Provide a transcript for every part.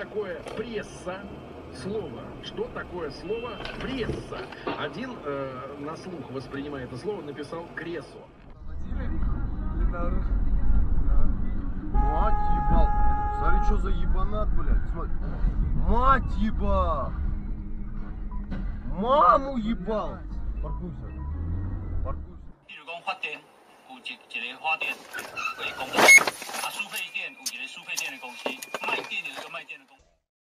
такое пресса? Слово. Что такое слово пресса? Один на слух воспринимая это слово написал кресо. Мать ебал. Смотри, что за ебанат, блядь. Смотри. Мать ебал. Маму ебал. Паркуйся. Паркуйся. 比如讲发电，有一个发电为公司，输配电有一个输配电的公司，卖电有一个卖电的公司。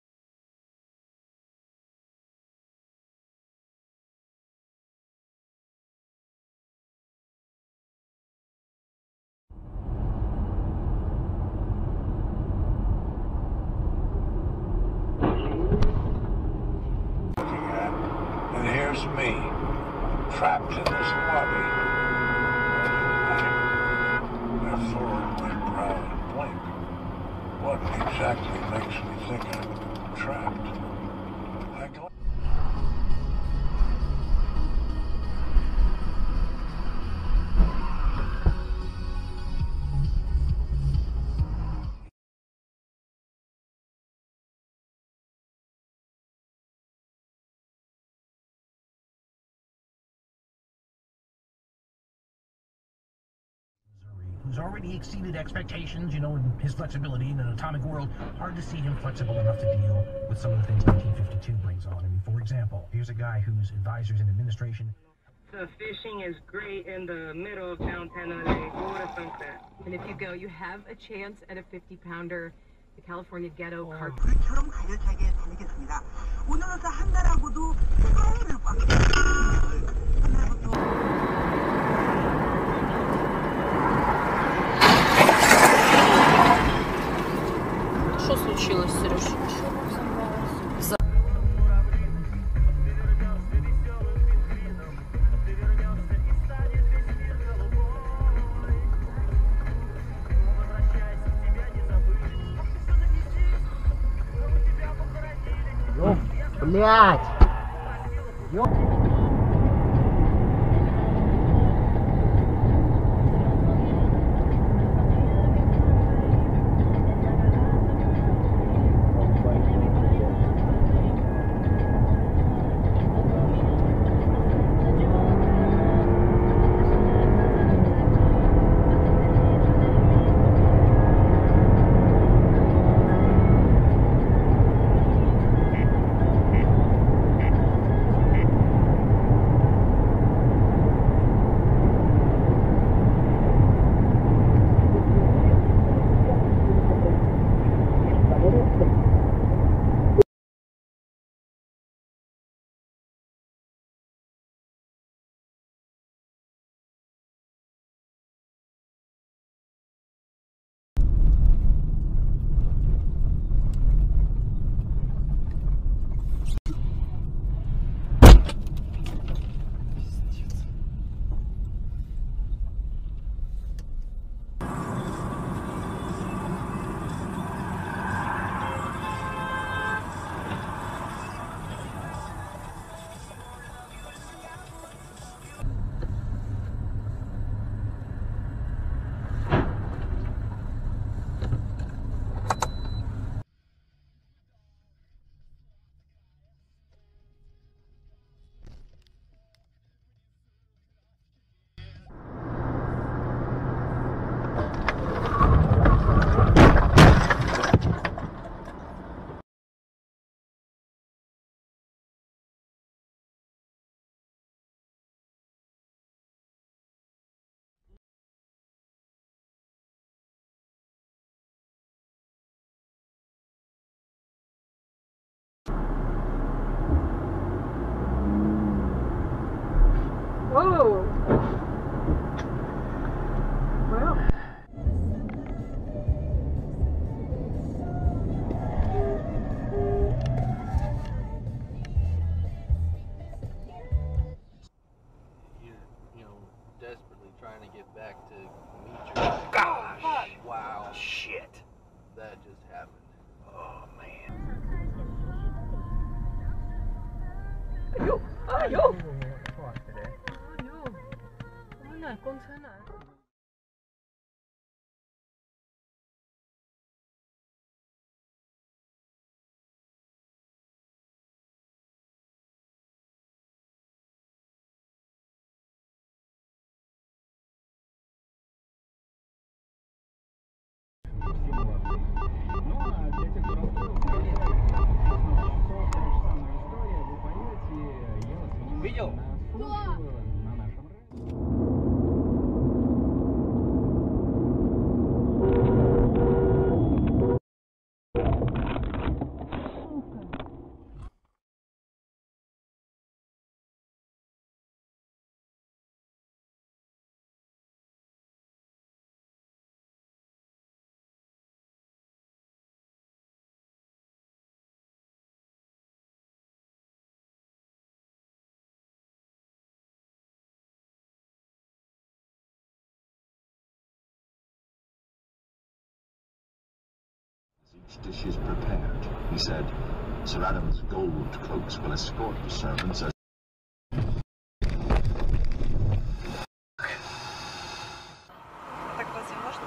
And here's me, trapped in this lobby. I furrow my brow and blink. What exactly makes me think I'm trapped? I go. Who's already exceeded expectations, you know, in his flexibility in an atomic world. Hard to see him flexible enough to deal with some of the things 1952 brings on. I mean, for example, here's a guy whose advisors in administration. The fishing is great in the middle of downtown LA. Go to Sunset. And if you go, you have a chance at a 50-pounder. The California Ghetto Card. 불처럼 가열차게 달리겠습니다. 오늘로서 한 달하고도 하루를 꽉 Что случилось, Сереж? Блядь! Whoa! Wow. You know, desperately trying to get back to meet you. Gosh! Wow. Shit. That just happened. Oh, man. Ayo! Ayo! Ayo! 我哪公车哪？ Понял? Each dish is prepared, he said, Sir Adam's gold cloaks will escort the servants as Так возможно?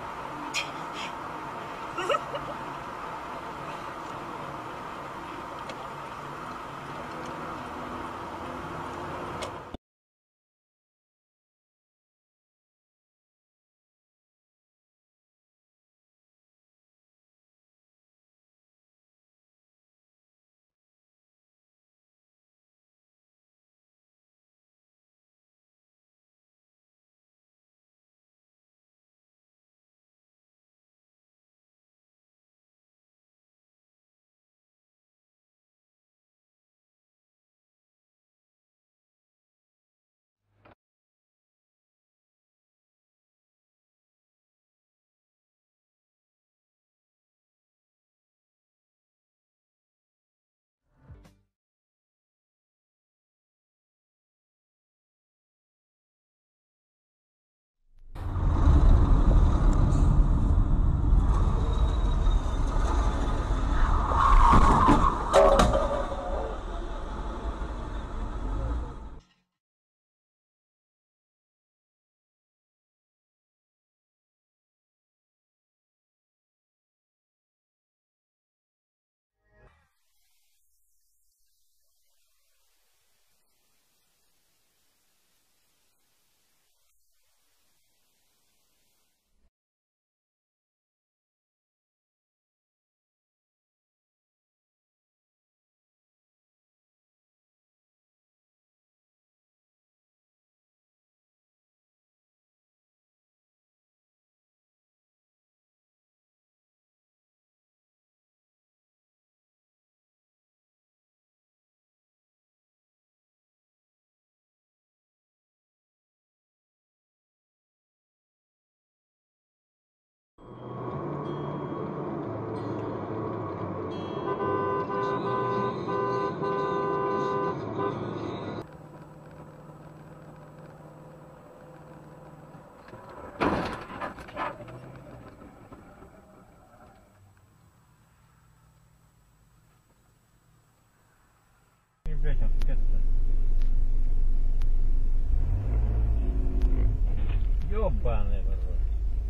Ёбаный в рот.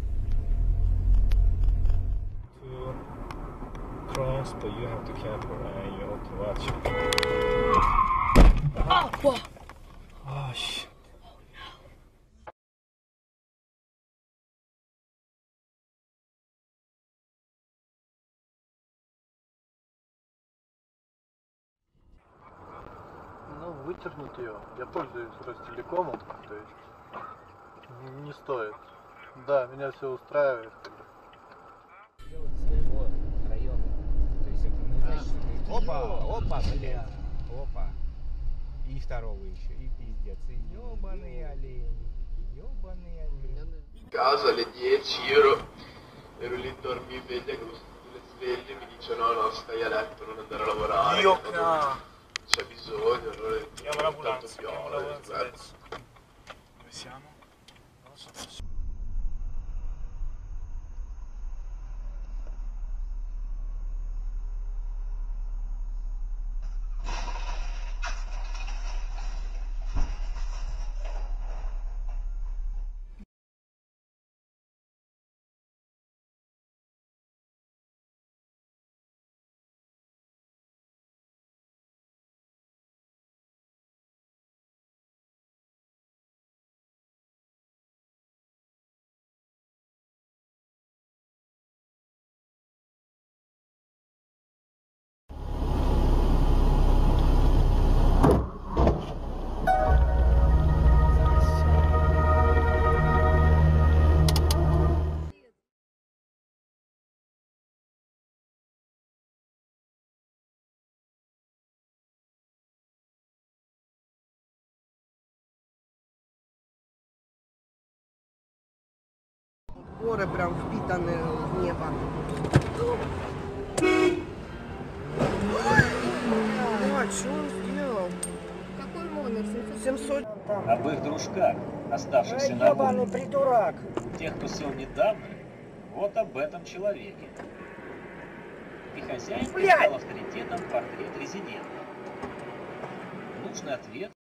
To cross, but you have to careful and you have to watch. Oh, whoa. Oh shit. Ну, вытернуть ее. Я пользуюсь Ростелекомом, то есть не стоит. Да, меня все устраивает. Делать своего района. То есть это не значит, что ты... Опа, блядь. Опа. И второго еще. И пиздец. И ёбаный олень. Ёбаный олень. Casa alle 10 ero lì dormi sveglia che le sveglie mi dice no stai a letto non andare a lavorare c'è bisogno allora Chiamo l'ambulanza, chiamo l'ambulanza adesso. Dove siamo? Non lo so. шпоры прям впитаны в небо. А, что он сделал? Какой номер? 700. Об их дружках, оставшихся на Ёбаный воле. придурок. Тех, кто сел недавно, вот об этом человеке. И хозяин придал авторитетом портрет резидента. Нужный ответ